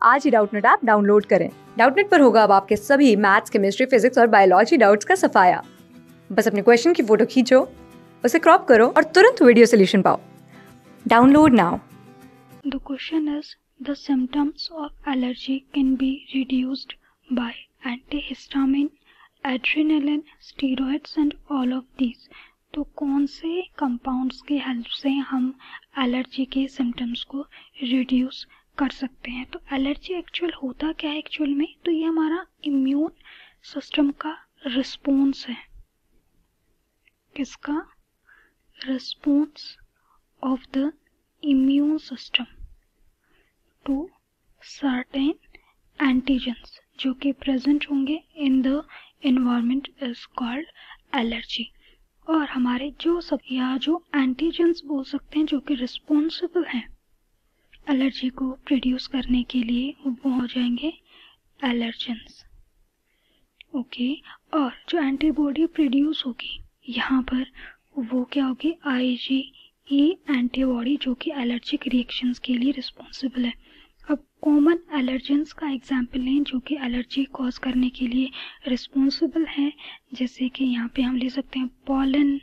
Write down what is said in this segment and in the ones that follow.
आज ही Doubtnut app download करें। डाउटनेट पर होगा अब आपके सभी मैथ्स, केमिस्ट्री, फिजिक्स और बायोलॉजी डाउट्स का सफाया। बस अपने क्वेश्चन की फोटो खींचो, उसे क्रॉप करो और तुरंत वीडियो सोल्यूशन पाओ। Download now. The question is, the symptoms of allergy can be reduced by antihistamine, adrenaline, steroids and all of these. तो कौन से कंपाउंड्स की हेल्प से हम एलर्जी के सिम्टम्स को रिड्यूस कर सकते हैं? तो एलर्जी एक्चुअल होता क्या है एक्चुअल में? तो ये हमारा इम्यून सिस्टम का रिस्पॉन्स है। किसका? Response of the immune system to certain antigens जो कि प्रेजेंट होंगे in the environment is called allergy। और हमारे जो एंटीजेंस बोल सकते हैं जो कि रिस्पॉन्सिबल हैं एलर्जी को प्रोड्यूस करने के लिए, वो हो जाएंगे एलर्जेंस। ओके, और जो एंटीबॉडी प्रोड्यूस होगी यहाँ पर वो क्या होगी? आईजी एंटीबॉडी जो कि एलर्जिक रिएक्शंस के लिए रिस्पॉन्सिबल है। अब कॉमन एलर्जेंस का एग्जांपल लें जो कि एलर्जी कॉज करने के लिए रिस्पॉन्सिबल है, जैसे कि यहाँ पे हम ले सकते हैं पॉलन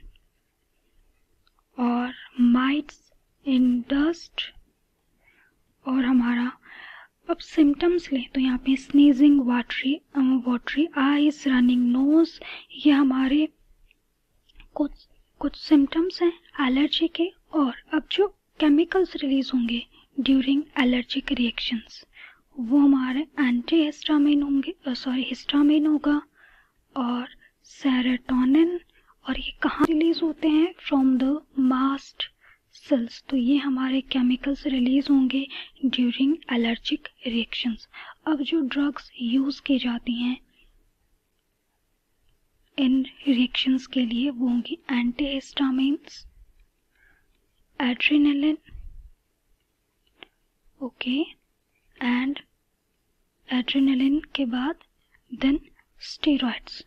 और माइट्स इन डस्ट। और हमारा अब सिम्टम्स लें तो यहाँ पे sneezing, watery eyes, running nose, ये हमारे कुछ सिम्टम्स हैं एलर्जी के। और अब जो केमिकल्स रिलीज होंगे ड्यूरिंग एलर्जिक रिएक्शंस वो हमारे एंटी हिस्टामिन होंगे, हिस्टामिन होगा और सेरोटोनिन। और ये कहाँ रिलीज होते हैं? From the mast cells. तो ये हमारे केमिकल्स रिलीज होंगे ड्यूरिंग एलर्जिक रिएक्शंस। अब जो ड्रग्स यूज की जाती हैं इन रिएक्शंस के लिए वो होंगी antihistamines, adrenaline, okay, and adrenaline के बाद देन स्टेरॉइड्स।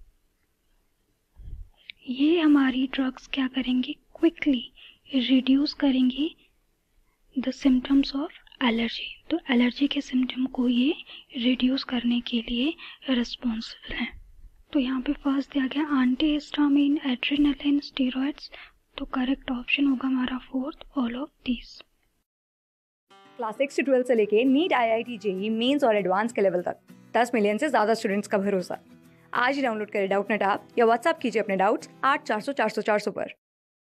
ये हमारी ड्रग्स क्या करेंगी? क्विकली रिड्यूस करेंगी द सिम्टम्स ऑफ एलर्जी। तो एलर्जी के सिम्टम को ये रिड्यूस करने के लिए रिस्पॉन्सिबल हैं। तो यहाँ पे फर्स्ट दिया गया एंटीहिस्टामिन, एड्रेनालिन, स्टेरॉइड्स। तो करेक्ट ऑप्शन होगा हमारा fourth, all of these. Class 6 से 12 से लेके नीट, IIT, जेईई मेंस और एडवांस के लेवल तक 10 मिलियन से ज्यादा स्टूडेंट्स का भरोसा। आज ही डाउनलोड करें डाउटनेट ऐप या व्हाट्सएप कीजिए अपने डाउट्स 8400 400 400 पर।